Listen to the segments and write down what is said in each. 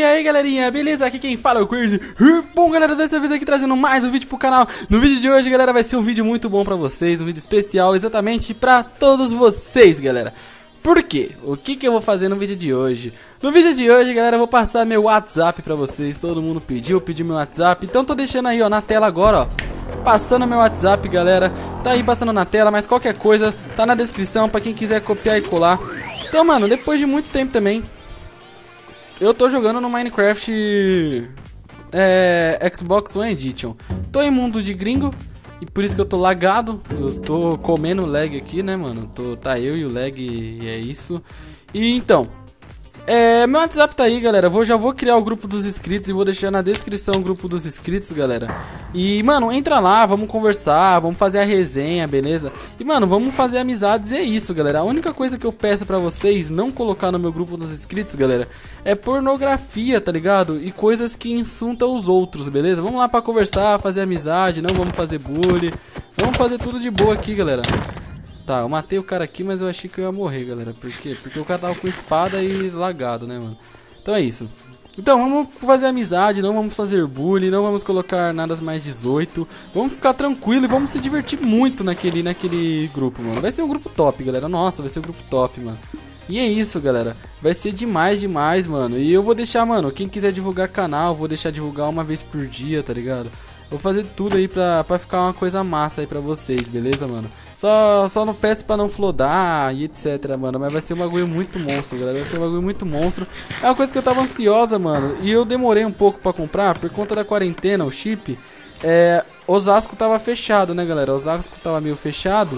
aí galerinha, beleza? Aqui quem fala é o Crazy. Bom galera, dessa vez aqui trazendo mais um vídeo pro canal. No vídeo de hoje galera, vai ser um vídeo muito bom pra vocês, um vídeo especial exatamente pra todos vocês galera. Por quê? O que eu vou fazer no vídeo de hoje? No vídeo de hoje galera, eu vou passar meu WhatsApp pra vocês. Todo mundo pediu meu WhatsApp, então tô deixando aí ó, na tela agora ó, passando meu WhatsApp galera. Tá aí passando na tela, mas qualquer coisa tá na descrição pra quem quiser copiar e colar. Então mano, depois de muito tempo também eu tô jogando no Minecraft Xbox One Edition. Tô em mundo de gringo e por isso que eu tô lagado. Eu tô comendo lag aqui, né, mano? Tá eu e o lag e é isso. E então, meu WhatsApp tá aí, galera. Já vou criar o grupo dos inscritos e vou deixar na descrição o grupo dos inscritos, galera. E, mano, entra lá, vamos conversar, vamos fazer a resenha, beleza? E, mano, vamos fazer amizades e é isso, galera. A única coisa que eu peço pra vocês não colocar no meu grupo dos inscritos, galera, é pornografia, tá ligado? E coisas que insultam os outros, beleza? Vamos lá pra conversar, fazer amizade, não vamos fazer bullying. Vamos fazer tudo de boa aqui, galera. Tá, eu matei o cara aqui, mas eu achei que eu ia morrer, galera. Por quê? Porque o cara tava com espada e lagado, né, mano? Então é isso. Então, vamos fazer amizade, não vamos fazer bullying, não vamos colocar nada mais 18. Vamos ficar tranquilo e vamos se divertir muito naquele grupo, mano. Vai ser um grupo top, galera. Nossa, vai ser um grupo top, mano. E é isso, galera. Vai ser demais, mano. E eu vou deixar, mano, quem quiser divulgar canal, vou deixar divulgar uma vez por dia, tá ligado? Vou fazer tudo aí pra ficar uma coisa massa aí pra vocês, beleza, mano? Só não peço pra não flodar e etc, mano. Mas vai ser um bagulho muito monstro, galera. Vai ser um bagulho muito monstro. É uma coisa que eu tava ansiosa, mano. E eu demorei um pouco pra comprar por conta da quarentena, o chip. Osasco tava fechado, né, galera? Osasco tava meio fechado.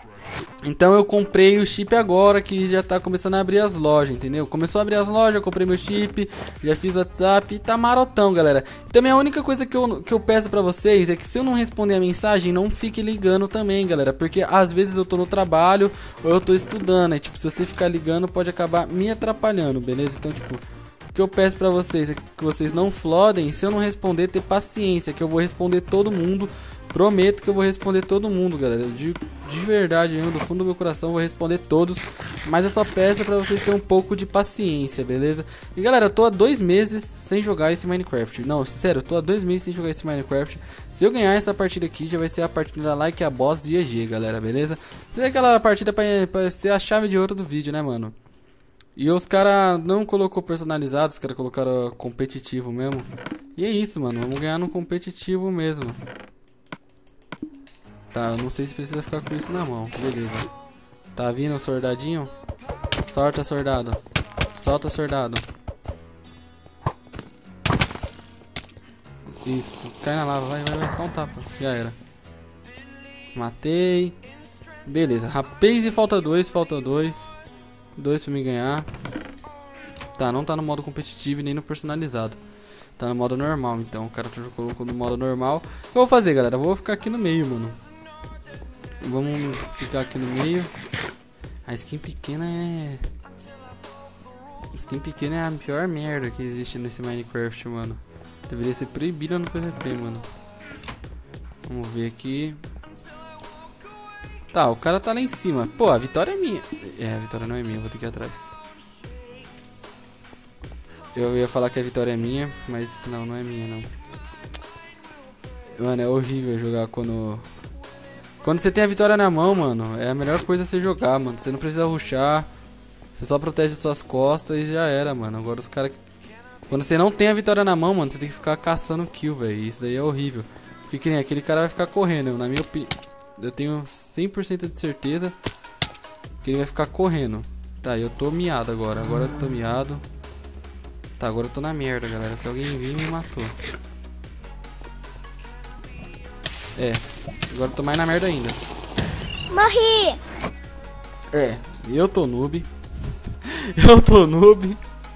Então eu comprei o chip agora que já tá começando a abrir as lojas, entendeu? Começou a abrir as lojas, eu comprei meu chip, já fiz o WhatsApp e tá marotão, galera. Também a única coisa que eu peço pra vocês é que se eu não responder a mensagem, não fique ligando também, galera. Porque às vezes eu tô no trabalho ou eu tô estudando, e tipo, se você ficar ligando pode acabar me atrapalhando, beleza? Então tipo, o que eu peço pra vocês é que vocês não flodem. Se eu não responder, ter paciência, que eu vou responder todo mundo. Prometo que eu vou responder todo mundo, galera. De verdade mesmo, do fundo do meu coração, eu vou responder todos. Mas eu só peço pra vocês terem um pouco de paciência, beleza? E galera, eu tô há 2 meses sem jogar esse Minecraft. Não, sério, eu tô há 2 meses sem jogar esse Minecraft. Se eu ganhar essa partida aqui, já vai ser a partida like a boss de EG, galera, beleza? É aquela partida pra ser a chave de ouro do vídeo, né, mano? E os caras não colocou personalizado, os caras colocaram competitivo mesmo. E é isso, mano, vamos ganhar no competitivo mesmo. Tá, eu não sei se precisa ficar com isso na mão, beleza. Tá vindo o soldadinho? Solta, soldado. Solta, soldado. Isso, cai na lava, vai, só um tapa. Já era. Matei. Beleza, rapaz, e falta 2. 2 pra me ganhar. Tá, não tá no modo competitivo e nem no personalizado. Tá no modo normal, então o cara colocou no modo normal. O que eu vou fazer, galera? Eu vou ficar aqui no meio, mano. Vamos ficar aqui no meio. A skin pequena é... Skin pequena é a pior merda que existe nesse Minecraft, mano. Deveria ser proibida no PVP, mano. Vamos ver aqui. Tá, o cara tá lá em cima. Pô, a vitória é minha. A vitória não é minha, vou ter que ir atrás. Eu ia falar que a vitória é minha, mas não é minha, não. Mano, é horrível jogar quando você tem a vitória na mão, mano. É a melhor coisa você jogar, mano. Você não precisa rushar. Você só protege suas costas e já era, mano. Agora os caras... Quando você não tem a vitória na mão, mano, você tem que ficar caçando kill, velho. Isso daí é horrível. Porque que nem aquele cara vai ficar correndo. Na minha opinião, eu tenho 100% de certeza que ele vai ficar correndo. Tá, eu tô miado agora. Agora eu tô miado. Tá, agora eu tô na merda, galera. Se alguém vir, me matou. Agora eu tô mais na merda ainda. Morri! Eu tô noob. Eu tô noob.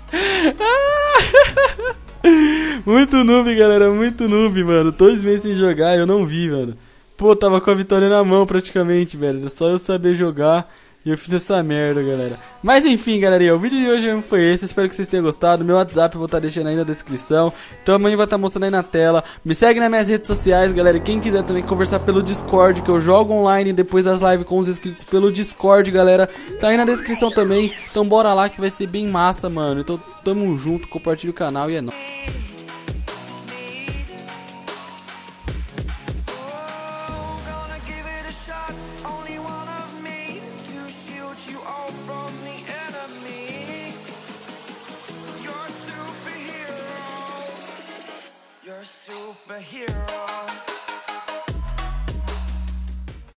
Muito noob, galera. Muito noob, mano. 2 meses sem jogar, eu não vi, mano. Pô, tava com a vitória na mão praticamente, velho. Só eu saber jogar E eu fiz essa merda, galera. Mas enfim, galerinha, o vídeo de hoje foi esse. Espero que vocês tenham gostado. Meu WhatsApp eu vou estar deixando aí na descrição. Então amanhã vai estar mostrando aí na tela. Me segue nas minhas redes sociais, galera. Quem quiser também conversar pelo Discord, que eu jogo online depois das lives com os inscritos pelo Discord, galera. Tá aí na descrição também. Então bora lá que vai ser bem massa, mano. Então tamo junto, compartilha o canal e é nóis. You're a superhero.